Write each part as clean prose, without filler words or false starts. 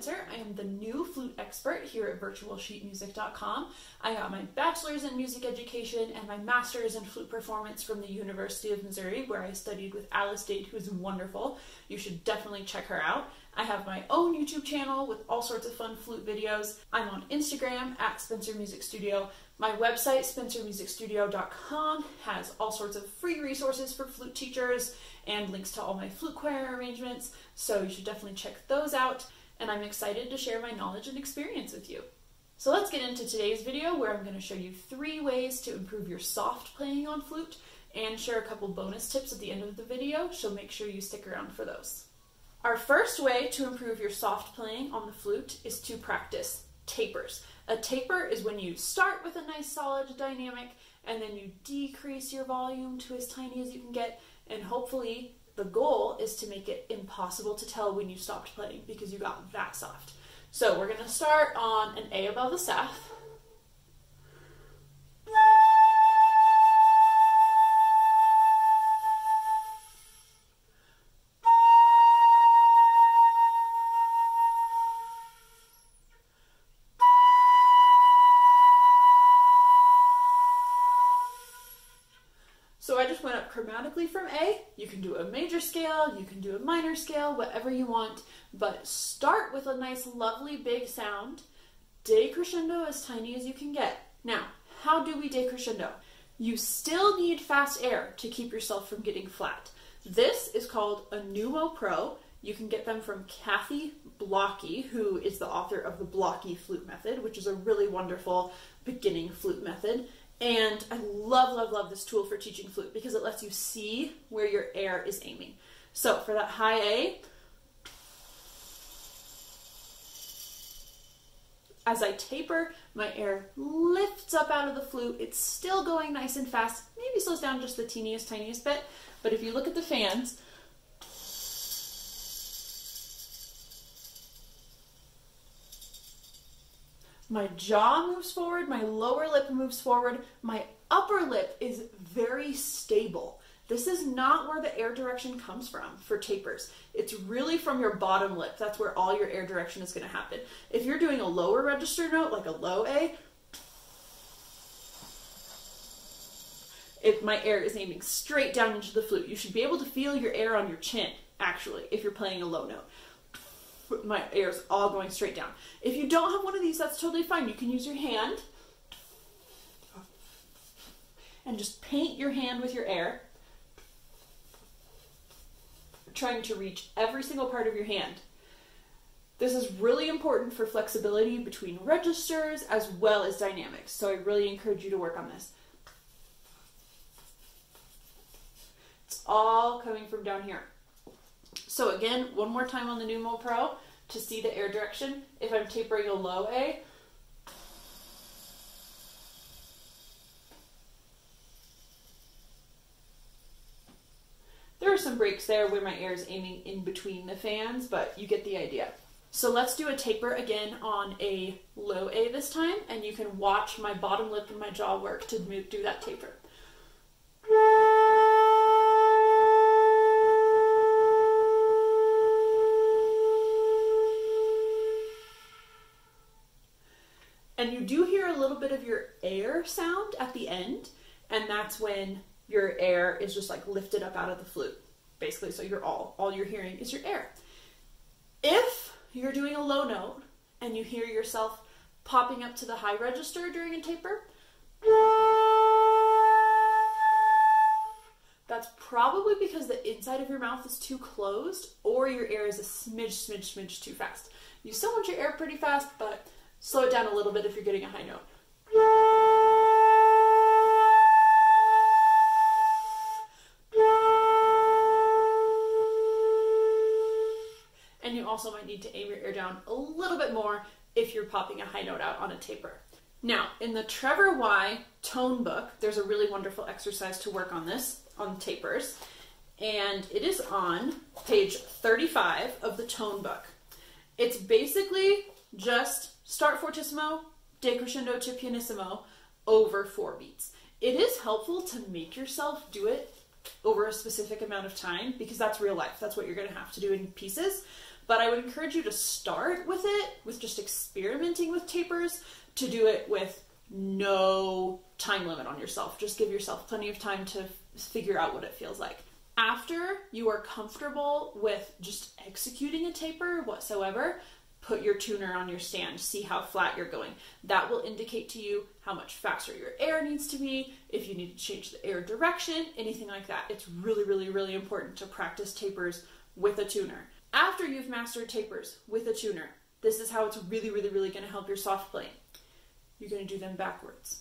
Spencer. I am the new flute expert here at virtualsheetmusic.com. I got my bachelor's in music education and my master's in flute performance from the University of Missouri, where I studied with Alice Dade, who is wonderful. You should definitely check her out. I have my own YouTube channel with all sorts of fun flute videos. I'm on Instagram at Spencer Music Studio. My website, spencermusicstudio.com, has all sorts of free resources for flute teachers and links to all my flute choir arrangements, so you should definitely check those out, and I'm excited to share my knowledge and experience with you. So let's get into today's video, where I'm going to show you 3 ways to improve your soft playing on flute and share a couple bonus tips at the end of the video, so make sure you stick around for those. Our first way to improve your soft playing on the flute is to practice tapers. A taper is when you start with a nice solid dynamic and then you decrease your volume to as tiny as you can get, and hopefully the goal is to make it impossible to tell when you stopped playing because you got that soft. So we're going to start on an A above the staff. So I just went up chromatically from A. You can do a major scale, you can do a minor scale, whatever you want, but start with a nice, lovely, big sound. Decrescendo as tiny as you can get. Now, how do we decrescendo? You still need fast air to keep yourself from getting flat. This is called a Pneumo Pro. You can get them from Kathy Blocky, who is the author of the Blocky Flute Method, which is a really wonderful beginning flute method. And I love, love, love this tool for teaching flute because it lets you see where your air is aiming. So for that high A, as I taper, my air lifts up out of the flute. It's still going nice and fast, maybe slows down just the teeniest, tiniest bit. But if you look at the fans, my jaw moves forward, my lower lip moves forward, my upper lip is very stable. This is not where the air direction comes from for tapers. It's really from your bottom lip. That's where all your air direction is going to happen. If you're doing a lower register note, like a low A, my air is aiming straight down into the flute. You should be able to feel your air on your chin, actually, if you're playing a low note. My air is all going straight down. If you don't have one of these, that's totally fine. You can use your hand and just paint your hand with your air, trying to reach every single part of your hand. This is really important for flexibility between registers as well as dynamics, so I really encourage you to work on this. It's all coming from down here. So again, one more time on the Pneumo Pro to see the air direction. If I'm tapering a low A, there are some breaks there where my air is aiming in between the fans, but you get the idea. So let's do a taper again on a low A this time, and you can watch my bottom lip and my jaw work to do that taper. And you do hear a little bit of your air sound at the end, and that's when your air is just like lifted up out of the flute, basically. So you're all you're hearing is your air. If you're doing a low note and you hear yourself popping up to the high register during a taper, that's probably because the inside of your mouth is too closed or your air is a smidge too fast. You still want your air pretty fast, but slow it down a little bit if you're getting a high note. And you also might need to aim your air down a little bit more if you're popping a high note out on a taper. Now, in the Trevor Y tone book, there's a really wonderful exercise to work on this, on tapers, and it is on page 35 of the tone book. It's basically just start fortissimo, decrescendo to pianissimo over 4 beats. It is helpful to make yourself do it over a specific amount of time because that's real life. That's what you're going to have to do in pieces. But I would encourage you to start with it, with just experimenting with tapers, to do it with no time limit on yourself. Just give yourself plenty of time to figure out what it feels like. After you are comfortable with just executing a taper whatsoever, put your tuner on your stand, see how flat you're going. That will indicate to you how much faster your air needs to be, if you need to change the air direction, anything like that. It's really, really, really important to practice tapers with a tuner. After you've mastered tapers with a tuner, this is how it's really, really, really going to help your soft playing. You're going to do them backwards.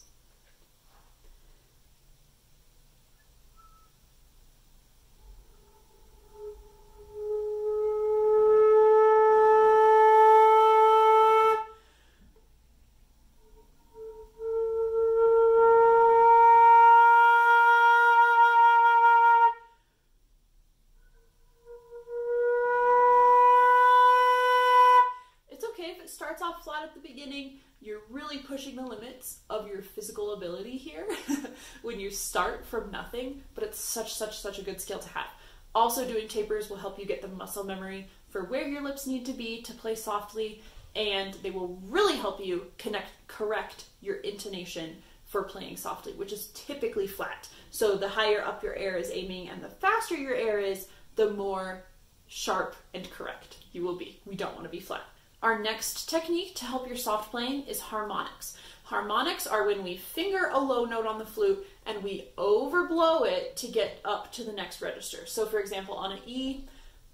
Starts off flat at the beginning. You're really pushing the limits of your physical ability here when you start from nothing, but it's such a good skill to have. Also, doing tapers will help you get the muscle memory for where your lips need to be to play softly, and they will really help you correct your intonation for playing softly, which is typically flat. So the higher up your air is aiming and the faster your air is, the more sharp and correct you will be. We don't want to be flat. Our next technique to help your soft playing is harmonics. Harmonics are when we finger a low note on the flute and we overblow it to get up to the next register. So for example, on an E,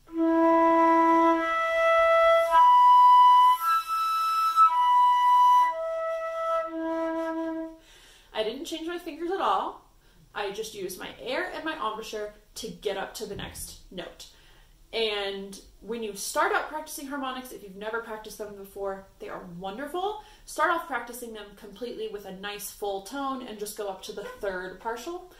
I didn't change my fingers at all. I just used my air and my embouchure to get up to the next note. And when you start out practicing harmonics, if you've never practiced them before, they are wonderful. Start off practicing them completely with a nice full tone and just go up to the third partial.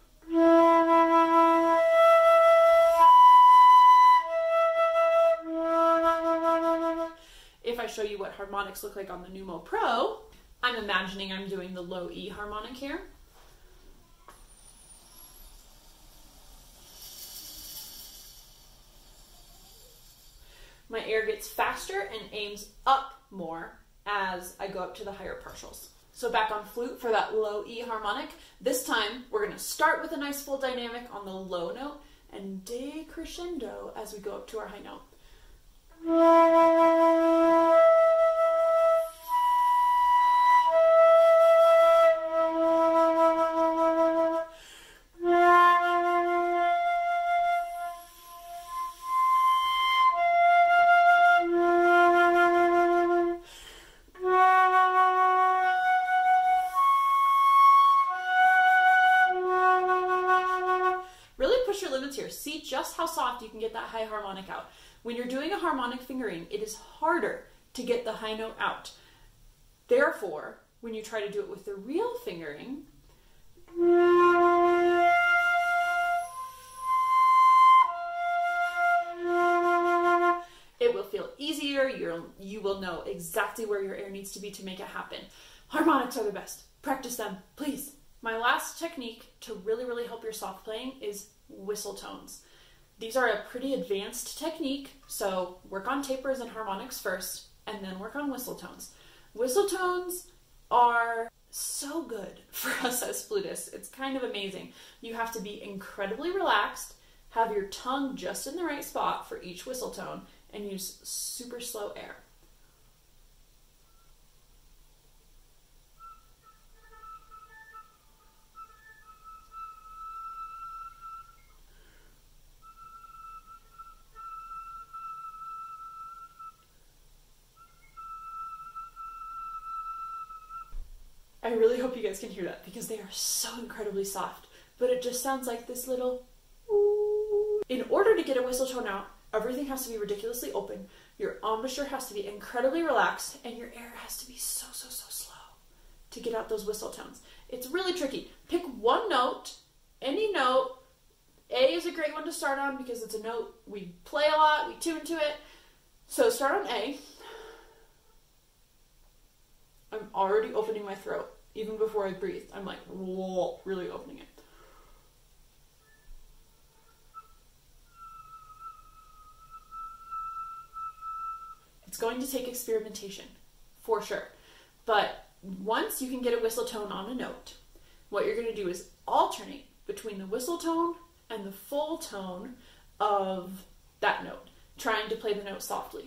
If I show you what harmonics look like on the Numo Pro, I'm imagining I'm doing the low E harmonic here. My air gets faster and aims up more as I go up to the higher partials. So back on flute for that low E harmonic, this time we're going to start with a nice full dynamic on the low note and decrescendo as we go up to our high note. Here. See just how soft you can get that high harmonic out. When you're doing a harmonic fingering, it is harder to get the high note out. Therefore, when you try to do it with the real fingering, it will feel easier. You will know exactly where your air needs to be to make it happen. Harmonics are the best. Practice them, please. My last technique to really, really help your soft playing is whistle tones. These are a pretty advanced technique, so work on tapers and harmonics first, and then work on whistle tones. Whistle tones are so good for us as flutists. It's kind of amazing. You have to be incredibly relaxed, have your tongue just in the right spot for each whistle tone, and use super slow air. I really hope you guys can hear that because they are so incredibly soft, but it just sounds like this little ooh. In order to get a whistle tone out, everything has to be ridiculously open, your embouchure has to be incredibly relaxed, and your air has to be so slow to get out those whistle tones. It's really tricky. Pick one note, any note. A is a great one to start on because it's a note we play a lot, we tune to it. So start on A. I'm already opening my throat. Even before I breathe, I'm like, whoa, really opening it. going to take experimentation, for sure. But once you can get a whistle tone on a note, what you're going to do is alternate between the whistle tone and the full tone of that note, trying to play the note softly.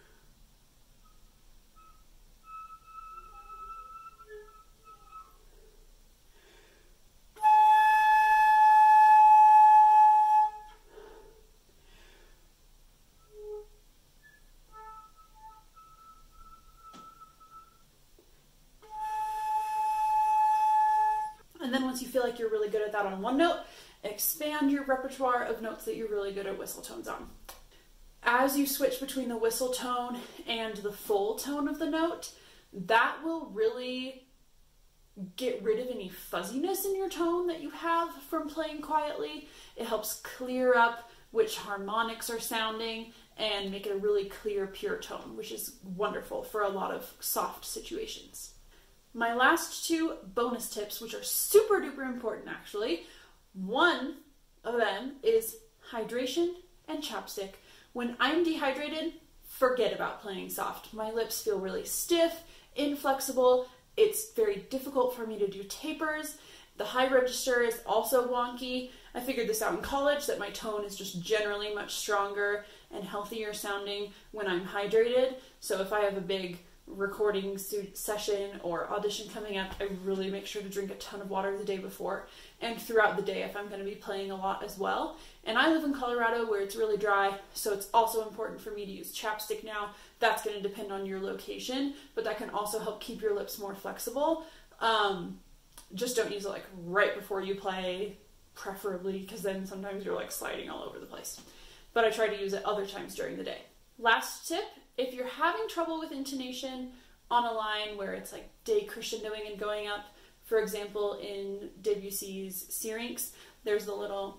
And then once you feel like you're really good at that on one note, expand your repertoire of notes that you're really good at whistle tones on. As you switch between the whistle tone and the full tone of the note, that will really get rid of any fuzziness in your tone that you have from playing quietly. It helps clear up which harmonics are sounding and make it a really clear, pure tone, which is wonderful for a lot of soft situations. My last two bonus tips, which are super duper important actually, one of them is hydration and chapstick. When I'm dehydrated, forget about playing soft. My lips feel really stiff, inflexible. It's very difficult for me to do tapers. The high register is also wonky. I figured this out in college, that my tone is just generally much stronger and healthier sounding when I'm hydrated. So if I have a big recording session or audition coming up, I really make sure to drink a ton of water the day before and throughout the day if I'm going to be playing a lot as well. And I live in Colorado where it's really dry, so it's also important for me to use chapstick now. That's going to depend on your location, but that can also help keep your lips more flexible. Just don't use it like right before you play, preferably, because then sometimes you're like sliding all over the place. But I try to use it other times during the day. Last tip, if you're having trouble with intonation on a line where it's like decrescendoing and going up, for example, in Debussy's Syrinx, there's the little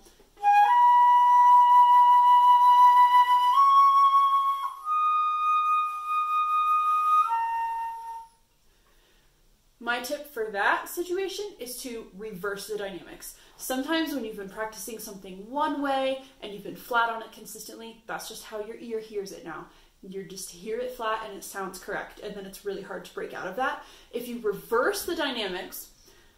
My tip for that situation is to reverse the dynamics. Sometimes when you've been practicing something one way and you've been flat on it consistently, that's just how your ear hears it now. You just hear it flat and it sounds correct, and then it's really hard to break out of that. If you reverse the dynamics,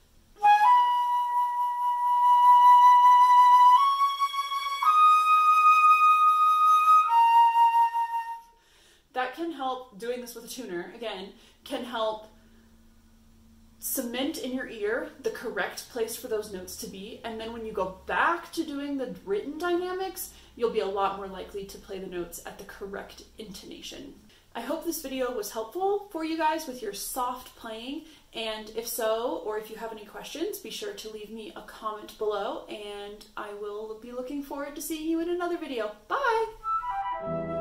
that can help. Doing this with a tuner, again, can help cement in your ear the correct place for those notes to be, and then when you go back to doing the written dynamics, you'll be a lot more likely to play the notes at the correct intonation. I hope this video was helpful for you guys with your soft playing, and if so, or if you have any questions, be sure to leave me a comment below, and I will be looking forward to seeing you in another video. Bye!